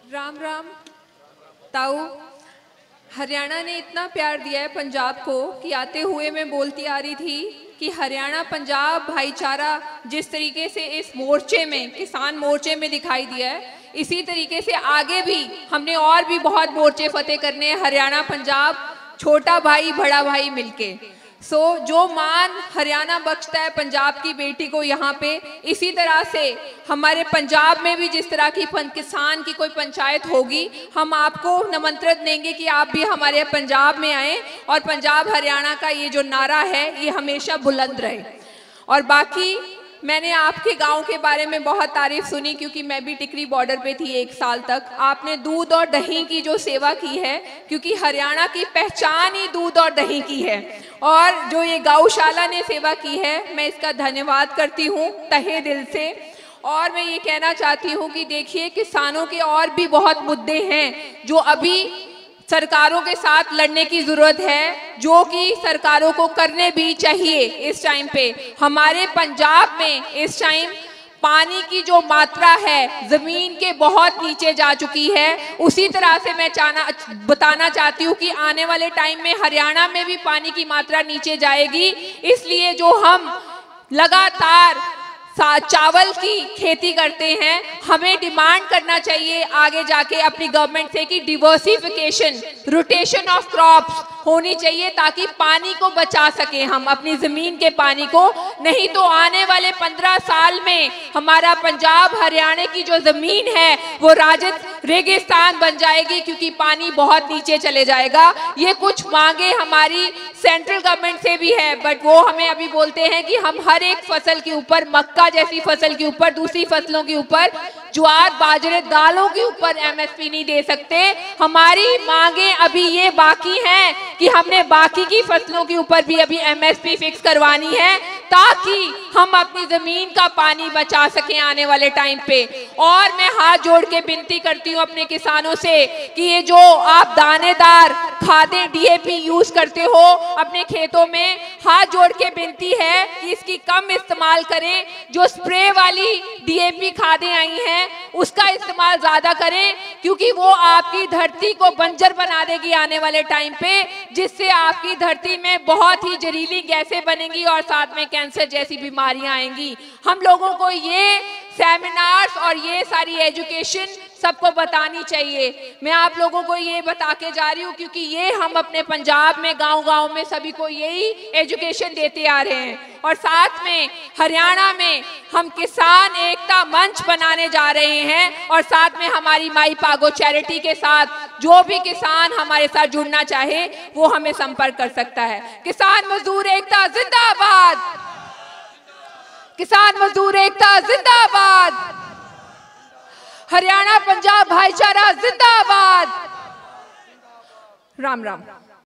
राम राम ताऊ। हरियाणा ने इतना प्यार दिया है पंजाब को कि आते हुए मैं बोलती आ रही थी कि हरियाणा पंजाब भाईचारा जिस तरीके से इस मोर्चे में, किसान मोर्चे में दिखाई दिया है, इसी तरीके से आगे भी हमने और भी बहुत मोर्चे फतेह करने हैं। हरियाणा पंजाब छोटा भाई बड़ा भाई मिलके। जो मान हरियाणा बख्शता है पंजाब की बेटी को यहाँ पे, इसी तरह से हमारे पंजाब में भी जिस तरह की किसान की कोई पंचायत होगी, हम आपको निमंत्रण देंगे कि आप भी हमारे पंजाब में आए और पंजाब हरियाणा का ये जो नारा है ये हमेशा बुलंद रहे। और बाकी मैंने आपके गांव के बारे में बहुत तारीफ सुनी, क्योंकि मैं भी टिकरी बॉर्डर पे थी 1 साल तक। आपने दूध और दही की जो सेवा की है, क्योंकि हरियाणा की पहचान ही दूध और दही की है, और जो ये गौशाला ने सेवा की है, मैं इसका धन्यवाद करती हूँ तहे दिल से। और मैं ये कहना चाहती हूँ कि देखिए, किसानों के और भी बहुत मुद्दे हैं जो अभी सरकारों के साथ लड़ने की जरूरत है, जो कि सरकारों को करने भी चाहिए। इस टाइम पे हमारे पंजाब में इस टाइम पानी की जो मात्रा है जमीन के बहुत नीचे जा चुकी है। उसी तरह से मैं बताना चाहती हूँ कि आने वाले टाइम में हरियाणा में भी पानी की मात्रा नीचे जाएगी। इसलिए जो हम लगातार चावल की खेती करते हैं, हमें डिमांड करना चाहिए आगे जाके अपनी गवर्नमेंट से कि डिवर्सिफिकेशन, रोटेशन ऑफ क्रॉप्स होनी चाहिए, ताकि पानी को बचा सके हम, अपनी जमीन के पानी को। नहीं तो आने वाले 15 साल में हमारा पंजाब हरियाणा की जो जमीन है वो राजद रेगिस्तान बन जाएगी, क्योंकि पानी बहुत नीचे चले जाएगा। ये कुछ मांगे हमारी सेंट्रल गवर्नमेंट से भी है, बट वो हमें अभी बोलते हैं कि हम हर एक फसल के ऊपर, मक्का जैसी फसल के ऊपर, दूसरी फसलों के ऊपर, ज्वार बाजरे दालों के ऊपर एमएसपी नहीं दे सकते। हमारी मांगे अभी ये बाकी हैं कि हमने बाकी की फसलों के ऊपर भी अभी एमएसपी फिक्स करवानी है, ताकि हम अपनी जमीन का पानी बचा सकें आने वाले टाइम पे। और मैं हाथ जोड़ के विनती करती हूँ अपने किसानों से कि ये जो आप दानेदार खादें डीएपी यूज करते हो अपने खेतों में, हाथ जोड़ के विनती है कि इसकी कम इस्तेमाल करें। जो स्प्रे वाली डीएपी खादें आई हैं उसका इस्तेमाल ज्यादा करें, क्योंकि वो आपकी धरती को बंजर बना देगी आने वाले टाइम पे, जिससे आपकी धरती में बहुत ही जहरीली गैसें बनेंगी और साथ में कैंसर जैसी बीमारियां आएंगी। हम लोगों को ये सेमिनार्स और ये सारी एजुकेशन सबको बतानी चाहिए। मैं आप लोगों को ये बता के जा रही हूँ, क्योंकि ये हम अपने पंजाब में गांव-गांव में सभी को यही एजुकेशन देते आ रहे हैं। और साथ में हरियाणा में हम किसान एकता मंच बनाने जा रहे हैं, और साथ में हमारी माई पागो चैरिटी के साथ जो भी किसान हमारे साथ जुड़ना चाहे वो हमें संपर्क कर सकता है। किसान मजदूर एकता जिंदाबाद, किसान मजदूर एकता जिंदाबाद, हरियाणा पंजाब भाईचारा जिंदाबाद। राम राम।